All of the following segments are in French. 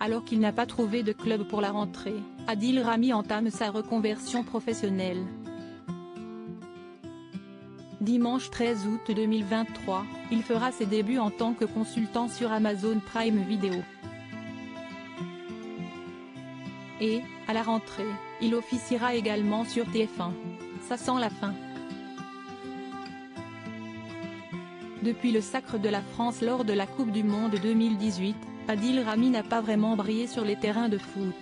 Alors qu'il n'a pas trouvé de club pour la rentrée, Adil Rami entame sa reconversion professionnelle. Dimanche 13 août 2023, il fera ses débuts en tant que consultant sur Amazon Prime Video. Et, à la rentrée, il officiera également sur TF1. Ça sent la fin. Depuis le sacre de la France lors de la Coupe du Monde 2018, Adil Rami n'a pas vraiment brillé sur les terrains de foot.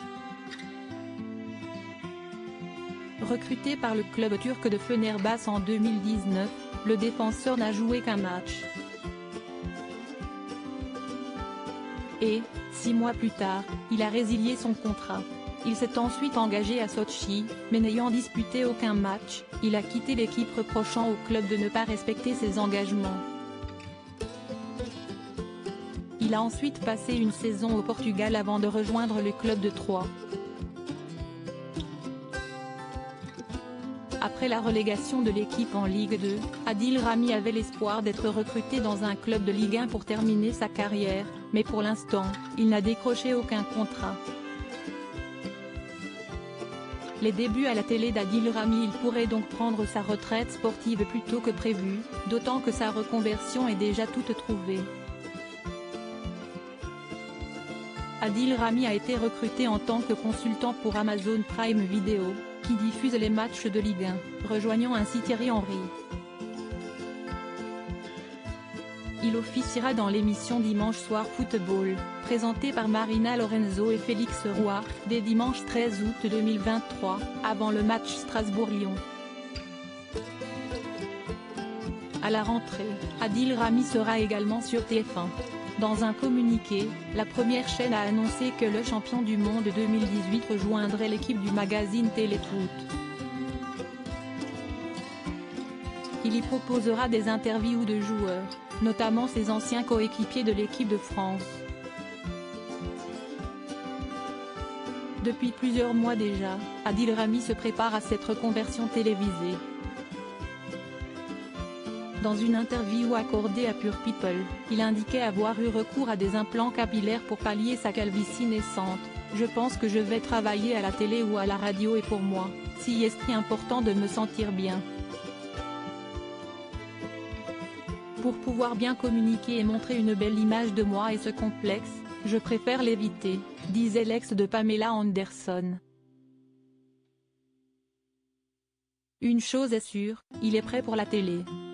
Recruté par le club turc de Fenerbahçe en 2019, le défenseur n'a joué qu'un match. Et, 6 mois plus tard, il a résilié son contrat. Il s'est ensuite engagé à Sotchi, mais n'ayant disputé aucun match, il a quitté l'équipe reprochant au club de ne pas respecter ses engagements. Il a ensuite passé une saison au Portugal avant de rejoindre le club de Troyes. Après la relégation de l'équipe en Ligue 2, Adil Rami avait l'espoir d'être recruté dans un club de Ligue 1 pour terminer sa carrière, mais pour l'instant, il n'a décroché aucun contrat. Les débuts à la télé d'Adil Rami. Il pourrait donc prendre sa retraite sportive plus tôt que prévu, d'autant que sa reconversion est déjà toute trouvée. Adil Rami a été recruté en tant que consultant pour Amazon Prime Video, qui diffuse les matchs de Ligue 1, rejoignant ainsi Thierry Henry. Il officiera dans l'émission Dimanche Soir Football, présentée par Marina Lorenzo et Félix Roy, dès dimanche 13 août 2023, avant le match Strasbourg-Lyon. À la rentrée, Adil Rami sera également sur TF1. Dans un communiqué, la première chaîne a annoncé que le champion du monde 2018 rejoindrait l'équipe du magazine Téléfoot. Il y proposera des interviews de joueurs, notamment ses anciens coéquipiers de l'équipe de France. Depuis plusieurs mois déjà, Adil Rami se prépare à cette reconversion télévisée. Dans une interview accordée à Pure People, il indiquait avoir eu recours à des implants capillaires pour pallier sa calvitie naissante. Je pense que je vais travailler à la télé ou à la radio et pour moi, si est important de me sentir bien. Pour pouvoir bien communiquer et montrer une belle image de moi et ce complexe, je préfère l'éviter, disait l'ex de Pamela Anderson. Une chose est sûre, il est prêt pour la télé.